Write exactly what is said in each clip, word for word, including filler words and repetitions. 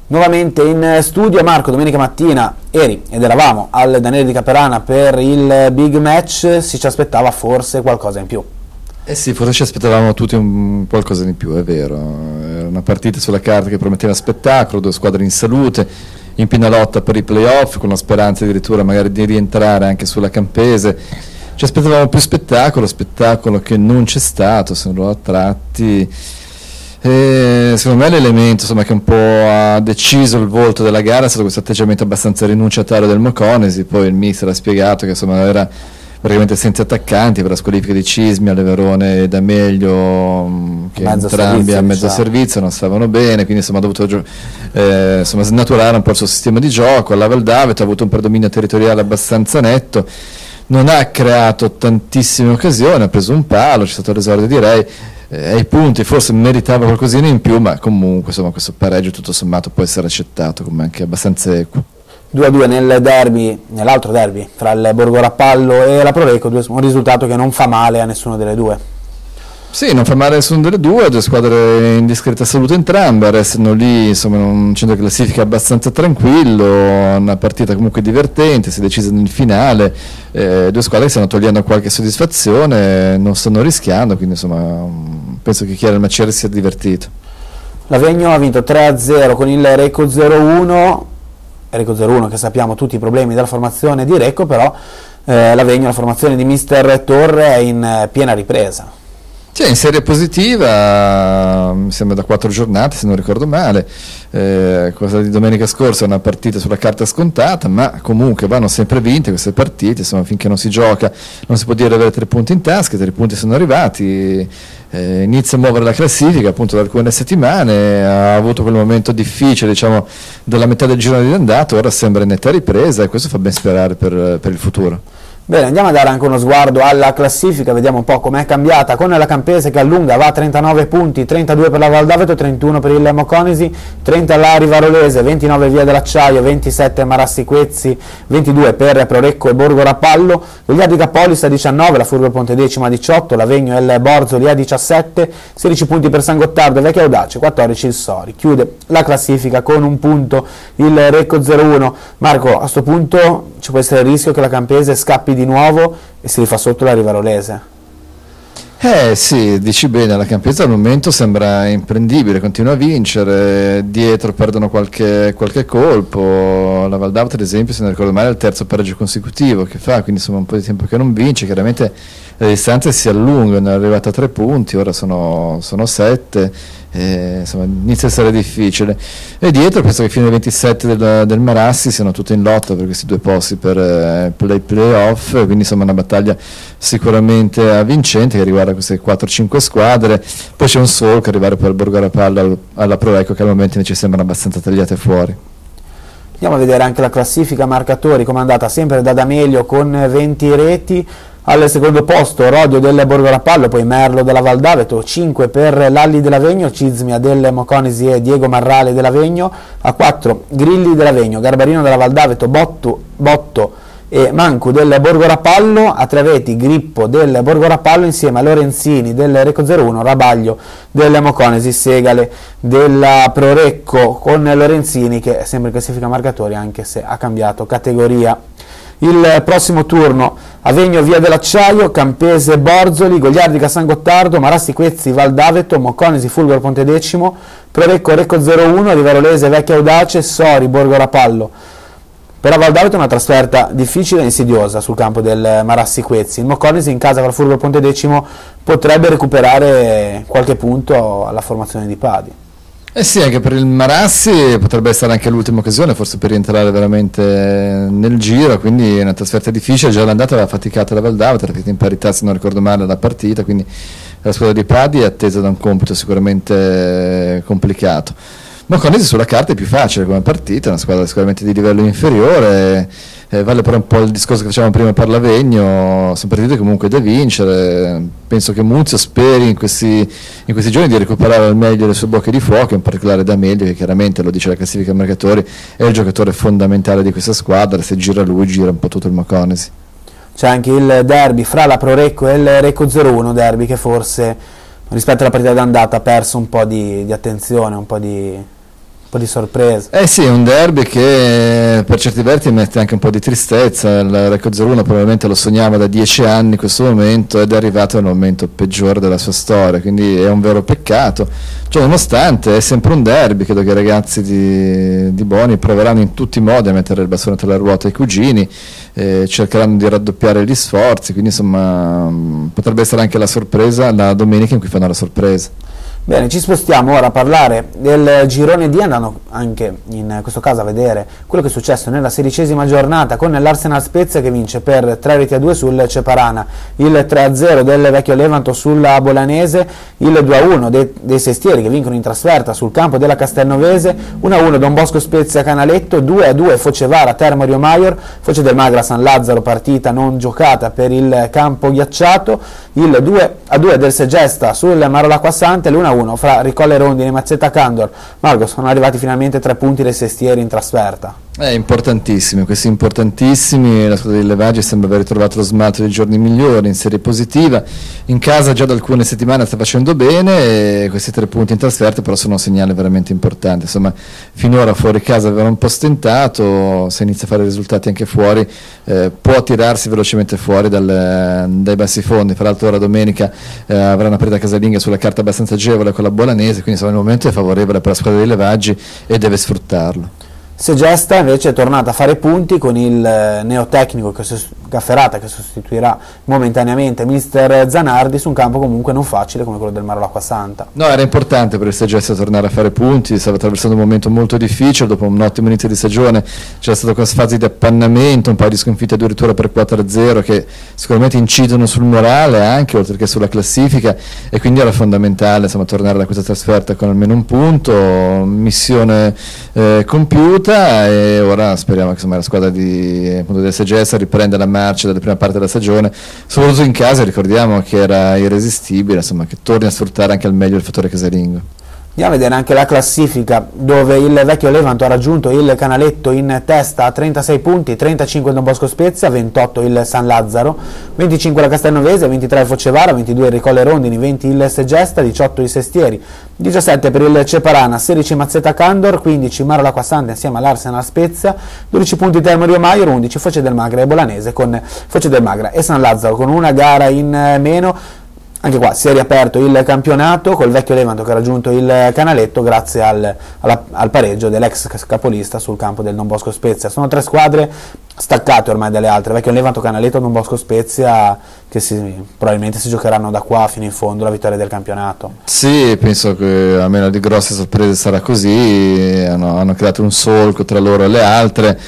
Nuovamente in studio Marco, domenica mattina eri ed eravamo al Daniele di Caperana per il big match, si ci aspettava forse qualcosa in più. Eh sì, forse ci aspettavamo tutti un qualcosa di più, è vero. Era una partita sulla carta che prometteva spettacolo, due squadre in salute, in piena lotta per i playoff, con la speranza addirittura magari di rientrare anche sulla Campese. Ci aspettavamo più spettacolo, spettacolo che non c'è stato, sono a tratti. E secondo me l'elemento insomma, che un po' ha deciso il volto della gara è stato questo atteggiamento abbastanza rinunciatario del Moconesi. Poi il mister ha spiegato che insomma era praticamente senza attaccanti per la squalifica di Cismi, Alleverone e D'Amelio, che mezzo entrambi a mezzo diciamo. servizio non stavano bene, quindi insomma ha dovuto eh, insomma, snaturare un po' il suo sistema di gioco. La Val d'Aveto ha avuto un predominio territoriale abbastanza netto, non ha creato tantissime occasioni, ha preso un palo, c'è stato l'esordio direi, eh, ai punti forse meritava qualcosina in più, ma comunque insomma questo pareggio tutto sommato può essere accettato come anche abbastanza equo. due a due nel derby, nell'altro derby tra il Borgo Rappallo e la Proreco, un risultato che non fa male a nessuno delle due. Sì, non fa male a nessuno delle due, due squadre in discreta salute entrambe, restano lì insomma in un centro di classifica abbastanza tranquillo, una partita comunque divertente, si è decisa nel finale, eh, due squadre che stanno togliendo qualche soddisfazione, non stanno rischiando, quindi insomma penso che chi era il Macieri sia divertito. L'Avegno ha vinto tre a zero con il Recco zero uno, Recco zero uno che sappiamo tutti i problemi della formazione di Recco, però eh, l'Avegno, la formazione di mister Torre è in eh, piena ripresa. Sì, in serie positiva, mi sembra da quattro giornate se non ricordo male, eh, quella di domenica scorsa è una partita sulla carta scontata, ma comunque vanno sempre vinte queste partite, insomma finché non si gioca non si può dire avere tre punti in tasca, tre punti sono arrivati, eh, inizia a muovere la classifica appunto da alcune settimane, ha avuto quel momento difficile diciamo della metà del girone di andata, ora sembra in netta ripresa e questo fa ben sperare per, per il futuro. Bene, andiamo a dare anche uno sguardo alla classifica, vediamo un po' com'è cambiata, con la Campese che allunga, va a trentanove punti, trentadue per la Val d'Aveto, trentuno per il Moconesi, trenta la Rivarolese, ventinove Via dell'Acciaio, ventisette Marassi Quezzi, ventidue per Prorecco e Borgo Rappallo, Gogliardi Capolista a diciannove, la Furbo Pontedecimo a diciotto, l'Avegno e il Borzoli a diciassette, sedici punti per San Gottardo e Vecchia Audace, quattordici il Sori. Chiude la classifica con un punto il Recco zero uno. Marco, a questo punto ci può essere il rischio che la Campese scappi di nuovo e si rifà sotto la Rivarolese. Eh sì, dici bene, la Campese al momento sembra imprendibile, continua a vincere, dietro perdono qualche, qualche colpo, la Val d'Aveto ad esempio se non ricordo male è il terzo pareggio consecutivo che fa, quindi insomma un po' di tempo che non vince, chiaramente le distanze si allungano, è arrivata a tre punti, ora sono, sono sette, e, insomma inizia a essere difficile, e dietro penso che fino ai ventisette del, del Marassi siano tutti in lotta per questi due posti per eh, play playoff, quindi insomma una battaglia sicuramente avvincente che riguarda queste quattro cinque squadre, poi c'è un solco arrivare per il Borgo Rappallo alla Proreco che al momento invece sembrano abbastanza tagliate fuori. Andiamo a vedere anche la classifica marcatori comandata sempre da D'Amelio con venti reti. Al secondo posto Rodio del Borgo Rappallo, poi Merlo della Val d'Aveto, cinque per Lalli dell'Avegno, Cizmia del Moconesi e Diego Marrale dell'Avegno, a quattro Grilli dell'Avegno, Garbarino della Val d'Aveto, Botto, Botto e Mancu del Borgo Rappallo, a tre reti Grippo del Borgo Rappallo insieme a Lorenzini del Recco zero uno, Rabaglio del Moconesi, Segale della Prorecco con Lorenzini che è sempre in classifica marcatori anche se ha cambiato categoria. Il prossimo turno Avegno Via dell'Acciaio, Campese Borzoli, Gogliardi San Gottardo, Marassi Quezzi Val d'Aveto, Moconesi Fulgor Pontedecimo, Prorecco Recco zero uno, Rivarolese Vecchia Audace, Sori Borgo Rappallo. Per la Val d'Aveto è una trasferta difficile e insidiosa sul campo del Marassi Quezzi. Il Moconesi in casa con Fulgor Pontedecimo potrebbe recuperare qualche punto alla formazione di Padi. Eh sì, anche per il Marassi potrebbe essere anche l'ultima occasione forse per rientrare veramente nel giro, quindi è una trasferta difficile, già l'andata aveva faticato la Val d'Aveto, era finita in parità se non ricordo male la partita, quindi la squadra di Padi è attesa da un compito sicuramente complicato. Moconesi sulla carta è più facile come partita, è una squadra sicuramente di livello inferiore, eh, vale però un po' il discorso che facevamo prima per l'Avegno, sono partite comunque da vincere, penso che Muzio speri in questi, in questi giorni di recuperare al meglio le sue bocche di fuoco, in particolare D'Amelio che chiaramente, lo dice la classifica marcatori, è il giocatore fondamentale di questa squadra, se gira lui gira un po' tutto il Moconesi. C'è anche il derby fra la Prorecco e il Recco zero uno, derby che forse rispetto alla partita d'andata ha perso un po' di, di attenzione, un po' di... po' di sorpresa. Eh sì, è un derby che per certi versi mette anche un po' di tristezza. Il Recco zero uno probabilmente lo sognava da dieci anni in questo momento ed è arrivato nel momento peggiore della sua storia, quindi è un vero peccato. Cioè, nonostante è sempre un derby, credo che i ragazzi di, di Boni proveranno in tutti i modi a mettere il bastone tra le ruote ai cugini, eh, cercheranno di raddoppiare gli sforzi, quindi insomma potrebbe essere anche la sorpresa la domenica in cui fanno la sorpresa. Bene, ci spostiamo ora a parlare del girone D, andando anche in questo caso a vedere quello che è successo nella sedicesima giornata con l'Arsenal Spezia che vince per tre reti a due sul Ceparana, il tre a zero del Vecchio Levanto sulla Bolanese, il due a uno dei, dei Sestieri che vincono in trasferta sul campo della Castelnovese, uno a uno Don Bosco Spezia Canaletto, due a due Focevara Termo Rio Maior, Foce del Magra San Lazzaro, partita non giocata per il campo ghiacciato, il due a due del Segesta sul Marolacqua Sante, l'uno a uno fra Ricolle Rondine e Mazzetta Candor. Marco, sono arrivati finalmente tre punti dei Sestieri in trasferta. È importantissimi, questi importantissimi, la squadra di Levaggi sembra aver ritrovato lo smalto dei giorni migliori, in serie positiva, in casa già da alcune settimane sta facendo bene e questi tre punti in trasferta però sono un segnale veramente importante. Insomma, finora fuori casa aveva un po' stentato, se inizia a fare risultati anche fuori eh, può tirarsi velocemente fuori dal, dai bassi fondi. Fra l'altro ora domenica eh, avrà una partita casalinga sulla carta abbastanza agevole con la Bolanese, quindi insomma il momento è favorevole per la squadra di Levaggi e deve sfruttarlo. Segesta invece è tornata a fare punti con il neotecnico che Gafferata che sostituirà momentaneamente mister Zanardi su un campo comunque non facile come quello del Marolacqua Santa. No, era importante per il Segesta tornare a fare punti, stava attraversando un momento molto difficile, dopo un ottimo inizio di stagione c'era stata questa fase di appannamento, un paio di sconfitte addirittura per quattro a zero che sicuramente incidono sul morale anche oltre che sulla classifica e quindi era fondamentale insomma tornare da questa trasferta con almeno un punto, missione eh, compiuta. E ora speriamo che insomma, la squadra di, appunto, del Segesta riprenda la marcia dalla prima parte della stagione, soprattutto in casa, ricordiamo che era irresistibile, insomma, che torni a sfruttare anche al meglio il fattore casalingo. Andiamo a vedere anche la classifica dove il Vecchio Levanto ha raggiunto il Canaletto in testa a trentasei punti, trentacinque il Don Bosco Spezia, ventotto il San Lazzaro, venticinque la Castelnovese, ventitré il Focevara, ventidue il Ricolle Rondini, venti il Segesta, diciotto i Sestieri, diciassette per il Ceparana, sedici Mazzetta Candor, quindici Marolacqua Santa insieme all'Arsenal Spezia, dodici punti Termo Rio Maior, undici Foce del Magra e Bolanese con Foce del Magra e San Lazzaro con una gara in meno. Anche qua si è riaperto il campionato col Vecchio Levanto che ha raggiunto il Canaletto grazie al, alla, al pareggio dell'ex capolista sul campo del Don Bosco Spezia. Sono tre squadre staccate ormai dalle altre, Vecchio Levanto, Canaletto, Don Bosco Spezia, che si, probabilmente si giocheranno da qua fino in fondo la vittoria del campionato. Sì, penso che a meno di grosse sorprese sarà così, hanno, hanno creato un solco tra loro e le altre.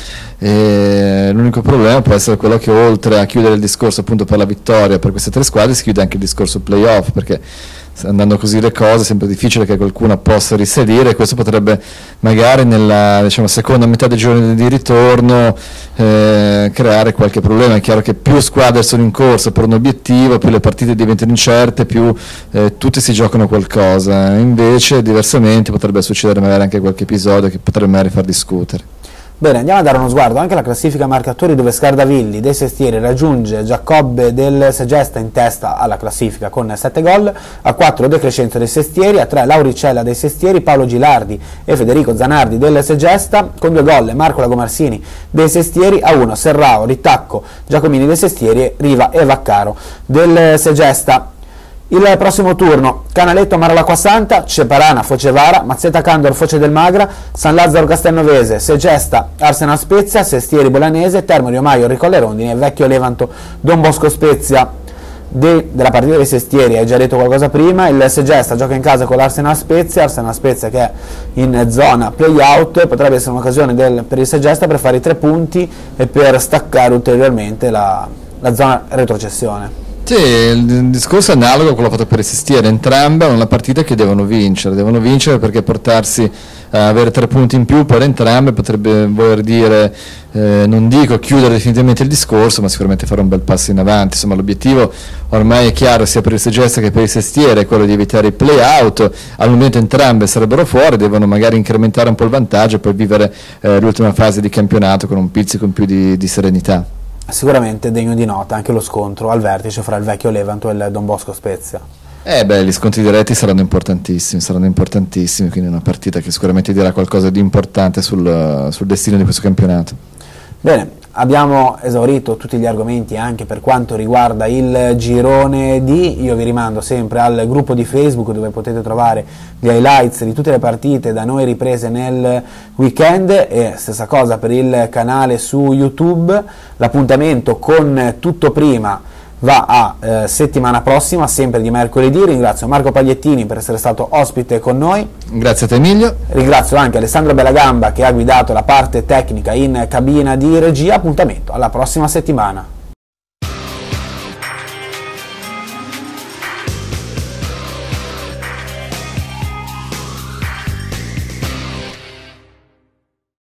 E l'unico problema può essere quello che oltre a chiudere il discorso appunto per la vittoria per queste tre squadre si chiude anche il discorso playoff, perché andando così le cose è sempre difficile che qualcuno possa risalire e questo potrebbe magari nella diciamo, seconda metà dei giorni di ritorno eh, creare qualche problema. È chiaro che più squadre sono in corsa per un obiettivo, più le partite diventano incerte, più eh, tutti si giocano qualcosa, invece diversamente potrebbe succedere magari anche qualche episodio che potrebbe magari far discutere. Bene, andiamo a dare uno sguardo anche alla classifica marcatori dove Scardavilli dei Sestieri raggiunge Giacobbe del Segesta in testa alla classifica con sette gol, a quattro De Crescenzo dei Sestieri, a tre Lauricella dei Sestieri, Paolo Gilardi e Federico Zanardi del Segesta con due gol, Marco Lagomarsini dei Sestieri, a uno Serrao, Ritacco, Giacomini dei Sestieri, Riva e Vaccaro del Segesta. Il prossimo turno, Canaletto Marolacqua Santa, Ceparana Focevara, Mazzetta Candor Foce del Magra, San Lazzaro Castelnovese, Segesta Arsenal Spezia, Sestieri Bolanese, Termo Rio Maior Ricolle Rondini e Vecchio Levanto Don Bosco Spezia. De, della partita dei Sestieri hai già detto qualcosa prima, il Segesta gioca in casa con l'Arsenal Spezia, Arsenal Spezia che è in zona play-out, potrebbe essere un'occasione del, per il Segesta per fare i tre punti e per staccare ulteriormente la, la zona retrocessione. Sì, il discorso è analogo a quello fatto per i Sestieri, entrambe hanno una partita che devono vincere, devono vincere perché portarsi a avere tre punti in più per entrambe potrebbe voler dire, eh, non dico chiudere definitivamente il discorso, ma sicuramente fare un bel passo in avanti. Insomma, l'obiettivo ormai è chiaro sia per il Segesta che per i Sestieri, è quello di evitare i play-out. Al momento entrambe sarebbero fuori, devono magari incrementare un po' il vantaggio per vivere eh, l'ultima fase di campionato con un pizzico in più di, di serenità. Sicuramente degno di nota anche lo scontro al vertice fra il Vecchio Levanto e il Don Bosco Spezia. Eh beh, gli scontri diretti saranno importantissimi, saranno importantissimi, quindi è una partita che sicuramente dirà qualcosa di importante sul, sul destino di questo campionato. Bene, abbiamo esaurito tutti gli argomenti anche per quanto riguarda il girone D. Io vi rimando sempre al gruppo di Facebook dove potete trovare gli highlights di tutte le partite da noi riprese nel weekend, e stessa cosa per il canale su YouTube. L'appuntamento con Tutto Prima va a eh, settimana prossima, sempre di mercoledì. Ringrazio Marco Pagliettini per essere stato ospite con noi. Grazie a te Emilio. Ringrazio anche Alessandro Bellagamba che ha guidato la parte tecnica in cabina di regia. Appuntamento alla prossima settimana.